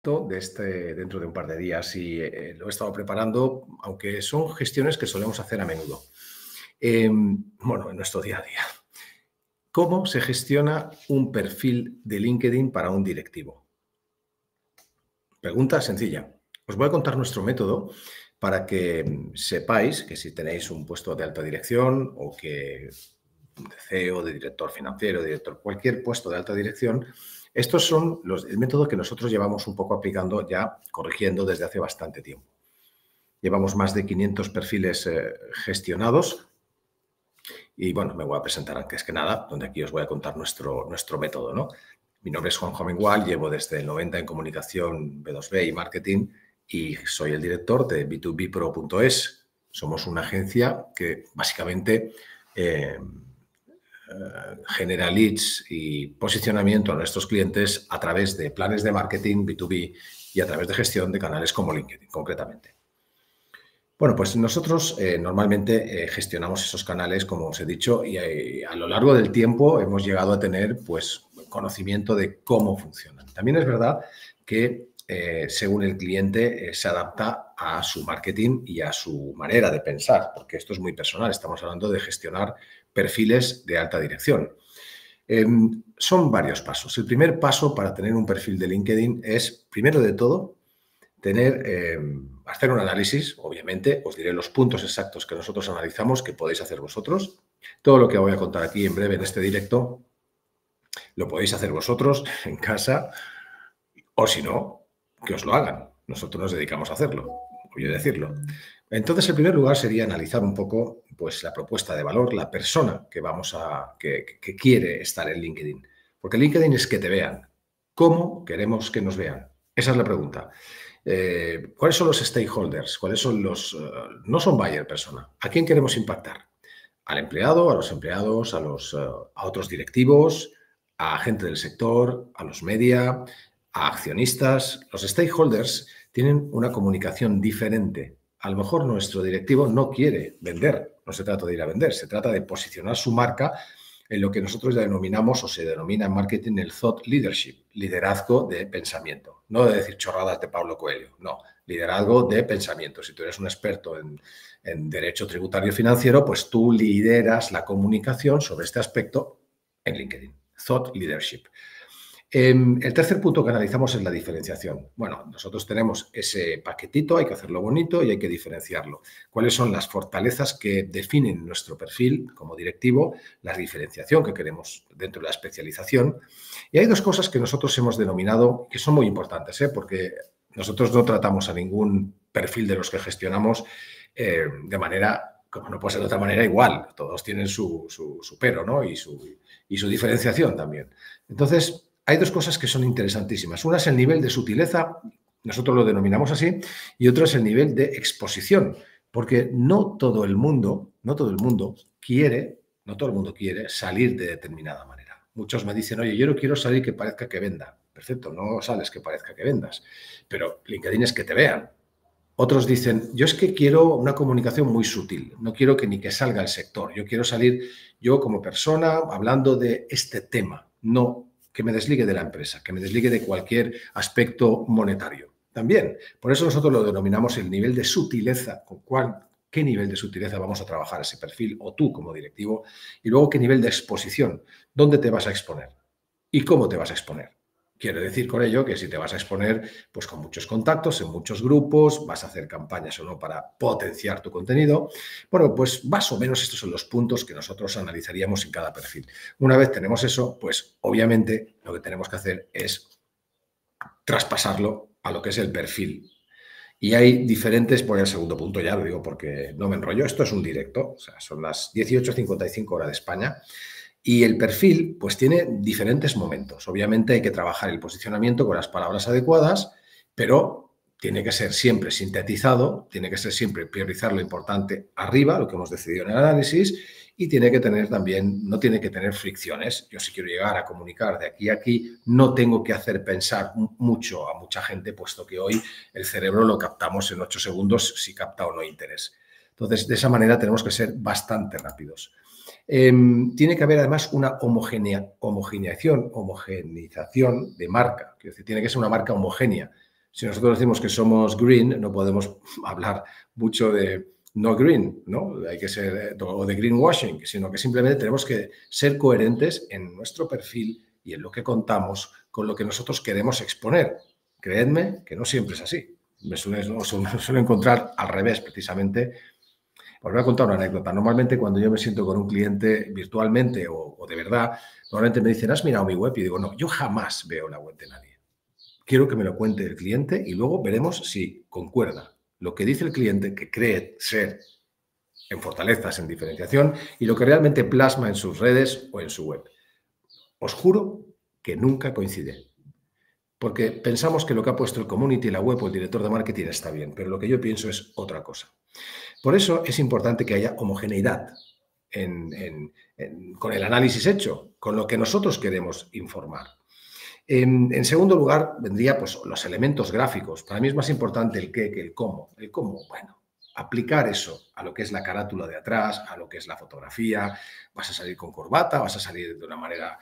dentro de un par de días y lo he estado preparando, aunque son gestiones que solemos hacer a menudo. Bueno, en nuestro día a día. ¿Cómo se gestiona un perfil de LinkedIn para un directivo? Pregunta sencilla. Os voy a contar nuestro método para que sepáis que si tenéis un puesto de alta dirección o que de CEO, de director financiero, director, cualquier puesto de alta dirección, estos son el método que nosotros llevamos un poco aplicando ya, corrigiendo desde hace bastante tiempo. Llevamos más de 500 perfiles gestionados y, bueno, me voy a presentar antes que nada, donde aquí os voy a contar nuestro método, ¿no? Mi nombre es Juanjo Amengual, llevo desde el 90 en comunicación B2B y marketing y soy el director de B2Bpro.es. Somos una agencia que básicamente genera leads y posicionamiento a nuestros clientes a través de planes de marketing B2B y a través de gestión de canales como LinkedIn, concretamente. Bueno, pues nosotros normalmente gestionamos esos canales, como os he dicho, y a lo largo del tiempo hemos llegado a tener pues, conocimiento de cómo funcionan. También es verdad que según el cliente se adapta a su marketing y a su manera de pensar, porque esto es muy personal. Estamos hablando de gestionar perfiles de alta dirección. Son varios pasos. El primer paso para tener un perfil de LinkedIn es, primero de todo, hacer un análisis. Obviamente, os diré los puntos exactos que nosotros analizamos, que podéis hacer vosotros. Todo lo que voy a contar aquí en breve en este directo lo podéis hacer vosotros en casa o, si no, que os lo hagan. Nosotros nos dedicamos a hacerlo, voy a decirlo. Entonces, en primer lugar, sería analizar un poco pues, la propuesta de valor, la persona que quiere estar en LinkedIn. Porque LinkedIn es que te vean. ¿Cómo queremos que nos vean? Esa es la pregunta. ¿Cuáles son los stakeholders? ¿Cuáles son los... no son buyer persona. ¿A quién queremos impactar? Al empleado, a los empleados, a otros directivos, a gente del sector, a los media, a accionistas. Los stakeholders tienen una comunicación diferente. A lo mejor nuestro directivo no quiere vender, no se trata de ir a vender, se trata de posicionar su marca en lo que nosotros denominamos o se denomina en marketing el thought leadership, liderazgo de pensamiento. No de decir chorradas de Paulo Coelho, no, liderazgo de pensamiento. Si tú eres un experto en derecho tributario financiero, pues tú lideras la comunicación sobre este aspecto en LinkedIn, thought leadership. El tercer punto que analizamos es la diferenciación. Bueno, nosotros tenemos ese paquetito, hay que hacerlo bonito y hay que diferenciarlo. ¿Cuáles son las fortalezas que definen nuestro perfil como directivo? La diferenciación que queremos dentro de la especialización. Y hay dos cosas que nosotros hemos denominado que son muy importantes, porque nosotros no tratamos a ningún perfil de los que gestionamos de manera, como no puede ser de otra manera, igual. Todos tienen su pero, ¿no? Y su diferenciación también. Entonces, hay dos cosas que son interesantísimas. Una es el nivel de sutileza, nosotros lo denominamos así, y otro es el nivel de exposición, porque no todo el mundo quiere salir de determinada manera. Muchos me dicen, oye, yo no quiero salir que parezca que venda. Perfecto, no sales que parezca que vendas, pero LinkedIn es que te vean. Otros dicen, yo es que quiero una comunicación muy sutil, no quiero que ni que salga el sector, yo quiero salir yo como persona hablando de este tema, no que me desligue de la empresa, que me desligue de cualquier aspecto monetario. También, por eso nosotros lo denominamos el nivel de sutileza, qué nivel de sutileza vamos a trabajar ese perfil o tú como directivo, y luego qué nivel de exposición, dónde te vas a exponer y cómo te vas a exponer. Quiero decir con ello que si te vas a exponer pues con muchos contactos, en muchos grupos, vas a hacer campañas o no para potenciar tu contenido. Bueno, pues más o menos estos son los puntos que nosotros analizaríamos en cada perfil. Una vez tenemos eso, pues obviamente lo que tenemos que hacer es traspasarlo a lo que es el perfil. Y hay diferentes, voy al segundo punto ya, lo digo porque no me enrollo, esto es un directo, o sea, son las 18:55 hora de España. Y el perfil, pues tiene diferentes momentos. Obviamente hay que trabajar el posicionamiento con las palabras adecuadas, pero tiene que ser siempre sintetizado, tiene que ser siempre priorizar lo importante arriba, lo que hemos decidido en el análisis, y tiene que tener también, no tiene que tener fricciones. Yo si quiero llegar a comunicar de aquí a aquí, no tengo que hacer pensar mucho a mucha gente, puesto que hoy el cerebro lo captamos en 8 segundos si capta o no interés. Entonces, de esa manera tenemos que ser bastante rápidos. Tiene que haber además una homogeneización de marca. Es decir, tiene que ser una marca homogénea. Si nosotros decimos que somos green, no podemos hablar mucho de no green, ¿no? Hay que ser, o de greenwashing, sino que simplemente tenemos que ser coherentes en nuestro perfil y en lo que contamos con lo que nosotros queremos exponer. Creedme que no siempre es así. Me suelo encontrar al revés, precisamente. Os voy a contar una anécdota. Normalmente cuando yo me siento con un cliente virtualmente o de verdad, normalmente me dicen, ¿has mirado mi web? Y digo, no, yo jamás veo la web de nadie. Quiero que me lo cuente el cliente y luego veremos si concuerda lo que dice el cliente, que cree ser en fortalezas, en diferenciación, y lo que realmente plasma en sus redes o en su web. Os juro que nunca coincide. Porque pensamos que lo que ha puesto el community, la web o el director de marketing está bien, pero lo que yo pienso es otra cosa. Por eso es importante que haya homogeneidad con el análisis hecho, con lo que nosotros queremos informar. En segundo lugar, vendría pues, los elementos gráficos. Para mí es más importante el qué que el cómo. El cómo, bueno, aplicar eso a lo que es la carátula de atrás, a lo que es la fotografía. Vas a salir con corbata, vas a salir de una manera,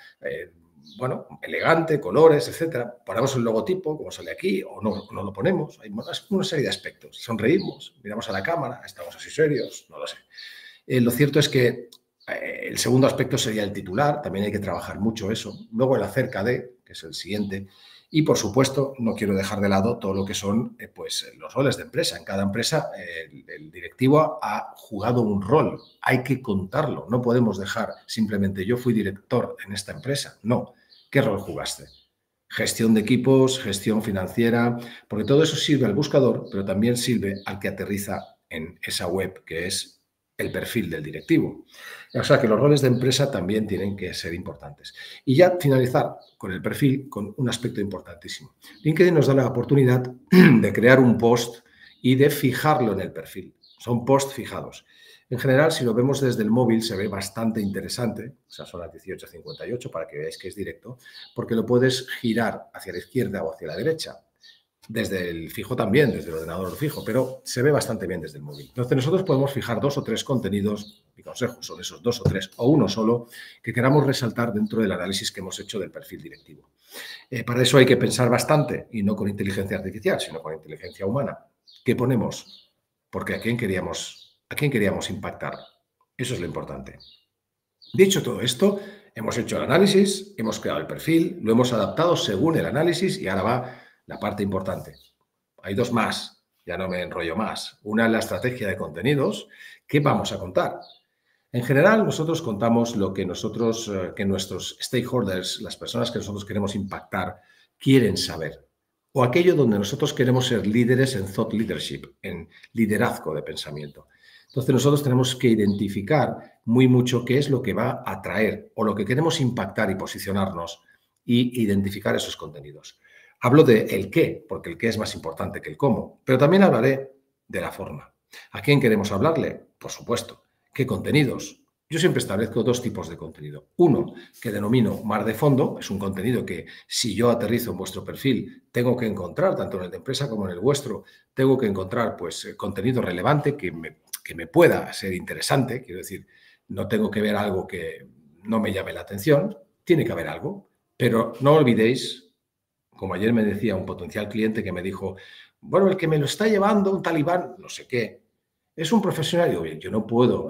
bueno, elegante, colores, etcétera. Ponemos el logotipo, como sale aquí, o no lo ponemos. Hay una serie de aspectos. Sonreímos, miramos a la cámara, estamos así serios, no lo sé. Lo cierto es que el segundo aspecto sería el titular, también hay que trabajar mucho eso. Luego el acerca de, que es el siguiente. Y, por supuesto, no quiero dejar de lado todo lo que son pues, los roles de empresa. En cada empresa el directivo ha jugado un rol. Hay que contarlo. No podemos dejar simplemente yo fui director en esta empresa. No. ¿Qué rol jugaste? Gestión de equipos, gestión financiera, porque todo eso sirve al buscador, pero también sirve al que aterriza en esa web, que es el perfil del directivo. O sea que los roles de empresa también tienen que ser importantes. Y ya finalizar con el perfil con un aspecto importantísimo. LinkedIn nos da la oportunidad de crear un post y de fijarlo en el perfil. Son posts fijados. En general, si lo vemos desde el móvil, se ve bastante interesante. O sea, son las 18:58 para que veáis que es directo, porque lo puedes girar hacia la izquierda o hacia la derecha. Desde el fijo también, desde el ordenador fijo, pero se ve bastante bien desde el móvil. Entonces nosotros podemos fijar 2 o 3 contenidos, mi consejo son esos 2 o 3 o uno solo, que queramos resaltar dentro del análisis que hemos hecho del perfil directivo. Para eso hay que pensar bastante, y no con inteligencia artificial, sino con inteligencia humana. ¿Qué ponemos? Porque ¿a quién queríamos impactar? Eso es lo importante. Dicho todo esto, hemos hecho el análisis, hemos creado el perfil, lo hemos adaptado según el análisis y ahora va la parte importante. Hay dos más, ya no me enrollo más. Una es la estrategia de contenidos. ¿Qué vamos a contar? En general, nosotros contamos lo que que nuestros stakeholders, las personas que nosotros queremos impactar, quieren saber. O aquello donde nosotros queremos ser líderes en thought leadership, en liderazgo de pensamiento. Entonces, nosotros tenemos que identificar muy mucho qué es lo que va a atraer o lo que queremos impactar y posicionarnos y identificar esos contenidos. Hablo de el qué, porque el qué es más importante que el cómo, pero también hablaré de la forma. ¿A quién queremos hablarle? Por supuesto. ¿Qué contenidos? Yo siempre establezco dos tipos de contenido. Uno, que denomino mar de fondo, es un contenido que si yo aterrizo en vuestro perfil, tengo que encontrar, tanto en el de empresa como en el vuestro, tengo que encontrar pues contenido relevante que me pueda ser interesante, quiero decir, no tengo que ver algo que no me llame la atención, tiene que haber algo, pero no olvidéis, como ayer me decía un potencial cliente que me dijo, bueno, el que me lo está llevando un talibán, no sé qué, es un profesional. Digo, bien, yo no puedo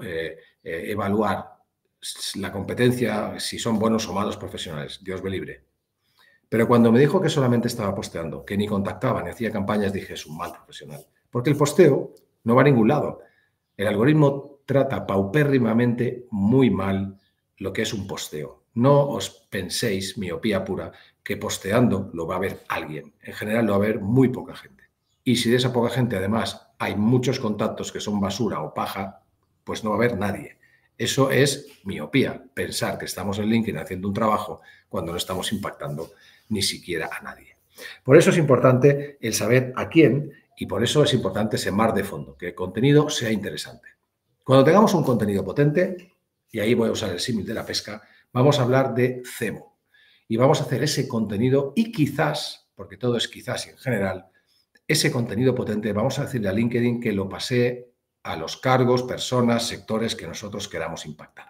evaluar la competencia si son buenos o malos profesionales, Dios me libre. Pero cuando me dijo que solamente estaba posteando, que ni contactaba ni hacía campañas, dije, es un mal profesional. Porque el posteo no va a ningún lado. El algoritmo trata paupérrimamente muy mal lo que es un posteo. No os penséis, miopía pura, que posteando lo va a ver alguien. En general lo va a ver muy poca gente. Y si de esa poca gente además hay muchos contactos que son basura o paja, pues no va a haber nadie. Eso es miopía, pensar que estamos en LinkedIn haciendo un trabajo cuando no estamos impactando ni siquiera a nadie. Por eso es importante el saber a quién y por eso es importante ese mar de fondo, que el contenido sea interesante. Cuando tengamos un contenido potente, y ahí voy a usar el símil de la pesca, vamos a hablar de cebo. Y vamos a hacer ese contenido y quizás, porque todo es quizás y en general, ese contenido potente vamos a decirle a LinkedIn que lo pasee a los cargos, personas, sectores que nosotros queramos impactar.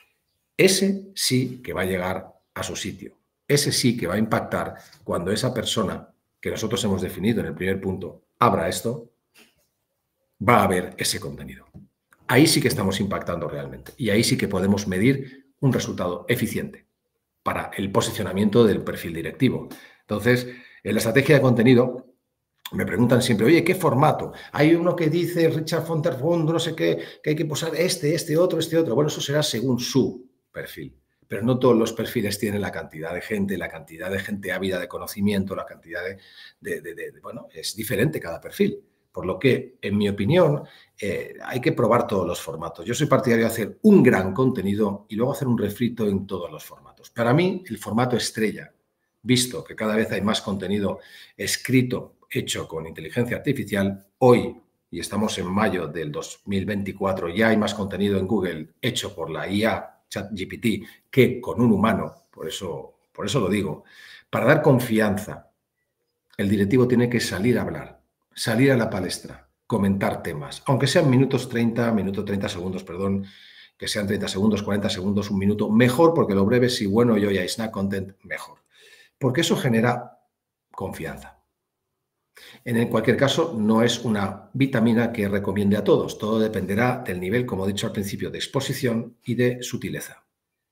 Ese sí que va a llegar a su sitio. Ese sí que va a impactar cuando esa persona que nosotros hemos definido en el primer punto abra esto, va a haber ese contenido. Ahí sí que estamos impactando realmente y ahí sí que podemos medir un resultado eficiente para el posicionamiento del perfil directivo. Entonces, en la estrategia de contenido me preguntan siempre, oye, ¿qué formato? Hay uno que dice Richard Fonterfund, no sé qué, que hay que posar este otro. Bueno, eso será según su perfil. Pero no todos los perfiles tienen la cantidad de gente ávida de conocimiento, la cantidad bueno, es diferente cada perfil. Por lo que, en mi opinión, hay que probar todos los formatos. Yo soy partidario de hacer un gran contenido y luego hacer un refrito en todos los formatos. Para mí, el formato estrella, visto que cada vez hay más contenido escrito, hecho con inteligencia artificial, hoy, y estamos en mayo del 2024, ya hay más contenido en Google hecho por la IA ChatGPT que con un humano, por eso lo digo. Para dar confianza, el directivo tiene que salir a hablar, salir a la palestra, comentar temas, aunque sean minuto 30 segundos, perdón, que sean 30 segundos, 40 segundos, un minuto, mejor porque lo breve, si bueno yo ya snack content, mejor. Porque eso genera confianza. En cualquier caso, no es una vitamina que recomiende a todos. Todo dependerá del nivel, como he dicho al principio, de exposición y de sutileza.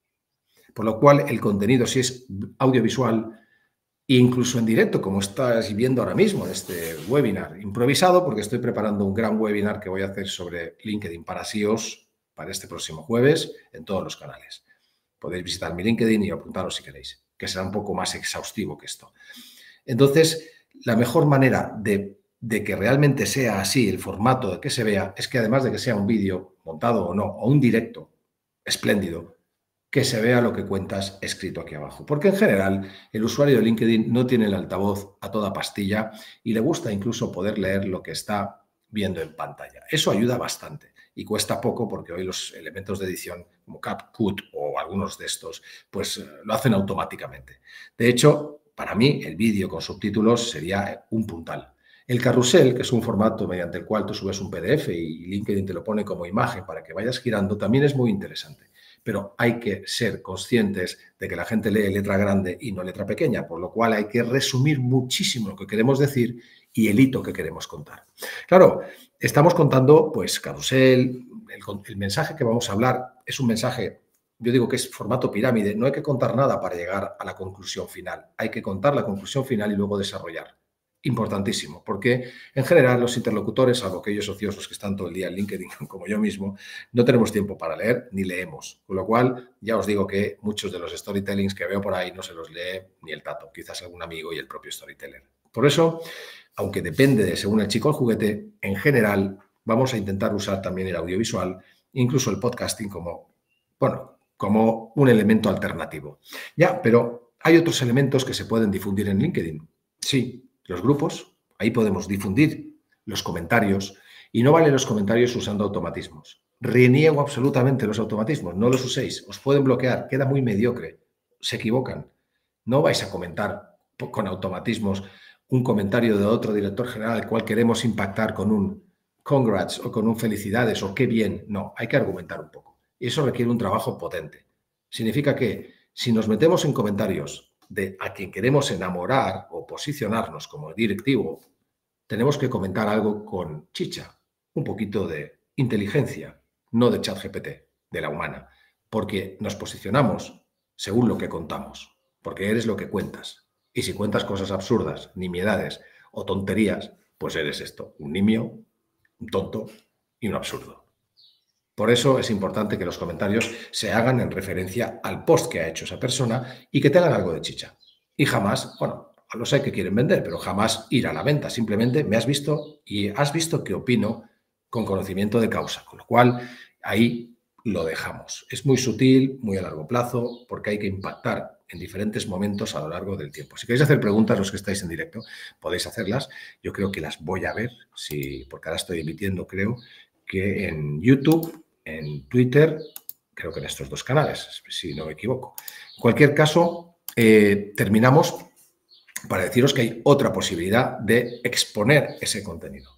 Por lo cual, el contenido, si es audiovisual, incluso en directo, como estás viendo ahora mismo en este webinar, improvisado, porque estoy preparando un gran webinar que voy a hacer sobre LinkedIn para SEOs para este próximo jueves en todos los canales. Podéis visitar mi LinkedIn y apuntaros si queréis, que será un poco más exhaustivo que esto. Entonces, la mejor manera de que realmente sea así el formato de que se vea es que además de que sea un vídeo montado o no, o un directo espléndido, que se vea lo que cuentas escrito aquí abajo. Porque en general el usuario de LinkedIn no tiene el altavoz a toda pastilla y le gusta incluso poder leer lo que está viendo en pantalla. Eso ayuda bastante y cuesta poco porque hoy los elementos de edición como CapCut o algunos de estos pues lo hacen automáticamente. De hecho, para mí el vídeo con subtítulos sería un puntal. El carrusel, que es un formato mediante el cual tú subes un PDF y LinkedIn te lo pone como imagen para que vayas girando, también es muy interesante. Pero hay que ser conscientes de que la gente lee letra grande y no letra pequeña, por lo cual hay que resumir muchísimo lo que queremos decir y el hito que queremos contar. Claro, estamos contando, pues, carrusel, el mensaje que vamos a hablar es un mensaje, yo digo que es formato pirámide, no hay que contar nada para llegar a la conclusión final, hay que contar la conclusión final y luego desarrollar. Importantísimo, porque en general los interlocutores, salvo aquellos ociosos que están todo el día en LinkedIn, como yo mismo, no tenemos tiempo para leer ni leemos. Con lo cual, ya os digo que muchos de los storytellings que veo por ahí no se los lee ni el tato, quizás algún amigo y el propio storyteller. Por eso, aunque depende de según el chico el juguete, en general vamos a intentar usar también el audiovisual, incluso el podcasting como, bueno, como un elemento alternativo. Ya, pero hay otros elementos que se pueden difundir en LinkedIn. Sí. Los grupos, ahí podemos difundir los comentarios y no valen los comentarios usando automatismos. Reniego absolutamente los automatismos, no los uséis, os pueden bloquear, queda muy mediocre, se equivocan. No vais a comentar con automatismos un comentario de otro director general al cual queremos impactar con un congrats o con un felicidades o qué bien. No, hay que argumentar un poco. Y eso requiere un trabajo potente. Significa que si nos metemos en comentarios de a quien queremos enamorar o posicionarnos como directivo, tenemos que comentar algo con chicha, un poquito de inteligencia, no de ChatGPT, de la humana, porque nos posicionamos según lo que contamos, porque eres lo que cuentas. Y si cuentas cosas absurdas, nimiedades o tonterías, pues eres esto, un nimio, un tonto y un absurdo. Por eso es importante que los comentarios se hagan en referencia al post que ha hecho esa persona y que tengan algo de chicha. Y jamás, bueno, lo sé que quieren vender, pero jamás ir a la venta. Simplemente me has visto y has visto que opino con conocimiento de causa. Con lo cual, ahí lo dejamos. Es muy sutil, muy a largo plazo, porque hay que impactar en diferentes momentos a lo largo del tiempo. Si queréis hacer preguntas, los que estáis en directo, podéis hacerlas. Yo creo que las voy a ver, porque ahora estoy emitiendo, creo, que en YouTube, en Twitter, creo que en estos dos canales, si no me equivoco. En cualquier caso, terminamos para deciros que hay otra posibilidad de exponer ese contenido.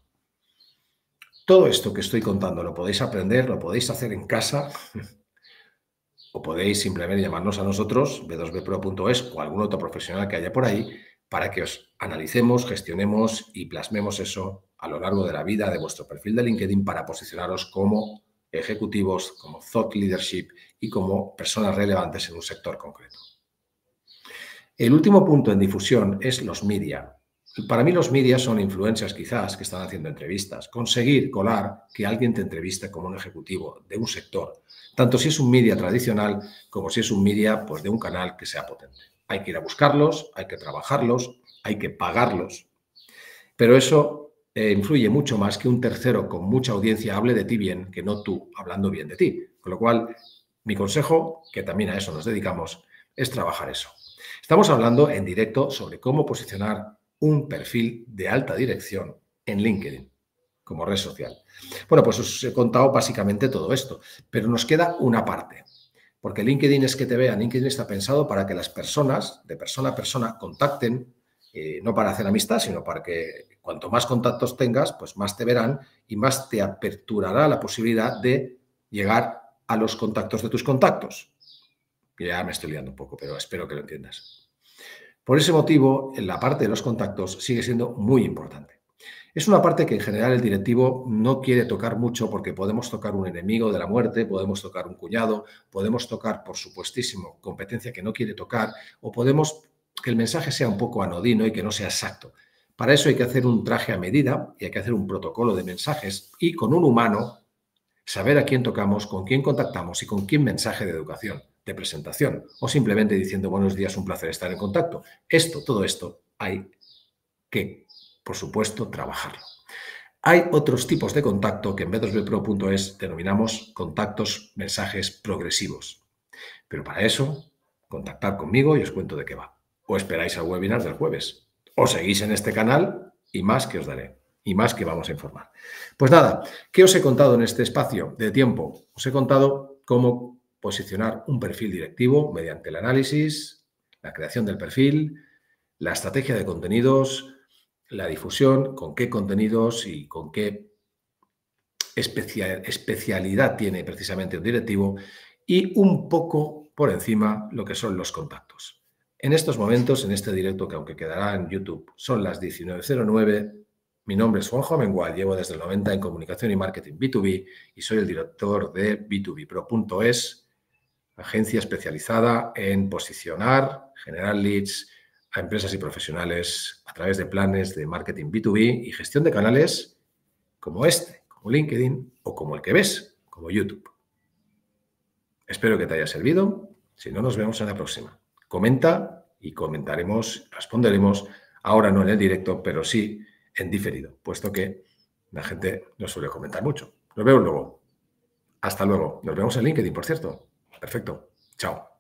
Todo esto que estoy contando lo podéis aprender, lo podéis hacer en casa o podéis simplemente llamarnos a nosotros, b2bpro.es o algún otro profesional que haya por ahí para que os analicemos, gestionemos y plasmemos eso a lo largo de la vida de vuestro perfil de LinkedIn para posicionaros como ejecutivos, como thought leadership y como personas relevantes en un sector concreto. El último punto en difusión es los media. Para mí los media son influencers quizás que están haciendo entrevistas. Conseguir colar que alguien te entreviste como un ejecutivo de un sector, tanto si es un media tradicional como si es un media pues, de un canal que sea potente. Hay que ir a buscarlos, hay que trabajarlos, hay que pagarlos. Pero eso influye mucho más que un tercero con mucha audiencia hable de ti bien que no tú hablando bien de ti. Con lo cual, mi consejo, que también a eso nos dedicamos, es trabajar eso. Estamos hablando en directo sobre cómo posicionar un perfil de alta dirección en LinkedIn como red social. Bueno, pues os he contado básicamente todo esto, pero nos queda una parte, porque LinkedIn es que te vean, LinkedIn está pensado para que las personas, de persona a persona, contacten, no para hacer amistad, sino para que cuanto más contactos tengas, pues más te verán y más te aperturará la posibilidad de llegar a los contactos de tus contactos. Ya me estoy liando un poco, pero espero que lo entiendas. Por ese motivo, la parte de los contactos sigue siendo muy importante. Es una parte que en general el directivo no quiere tocar mucho porque podemos tocar un enemigo de la muerte, podemos tocar un cuñado, podemos tocar, por supuestísimo, competencia que no quiere tocar o podemos que el mensaje sea un poco anodino y que no sea exacto. Para eso hay que hacer un traje a medida y hay que hacer un protocolo de mensajes y con un humano saber a quién tocamos, con quién contactamos y con quién mensaje de educación, de presentación o simplemente diciendo buenos días, un placer estar en contacto. Todo esto hay que, por supuesto, trabajarlo. Hay otros tipos de contacto que en b2bpro.es denominamos contactos, mensajes progresivos. Pero para eso, contactad conmigo y os cuento de qué va. O esperáis al webinar del jueves. O seguís en este canal y más que os daré. Y más que vamos a informar. Pues nada, ¿qué os he contado en este espacio de tiempo? Os he contado cómo posicionar un perfil directivo mediante el análisis, la creación del perfil, la estrategia de contenidos, la difusión, con qué contenidos y con qué especialidad tiene precisamente un directivo y un poco por encima lo que son los contactos. En estos momentos, en este directo que aunque quedará en YouTube, son las 19:09. Mi nombre es Juanjo Amengual, llevo desde el 90 en comunicación y marketing B2B y soy el director de b2bpro.es, agencia especializada en posicionar, generar leads a empresas y profesionales a través de planes de marketing B2B y gestión de canales como este, como LinkedIn o como el que ves, como YouTube. Espero que te haya servido. Si no, nos vemos en la próxima. Comenta y comentaremos, responderemos, ahora no en el directo, pero sí en diferido, puesto que la gente no suele comentar mucho. Nos vemos luego. Hasta luego. Nos vemos en LinkedIn, por cierto. Perfecto. Chao.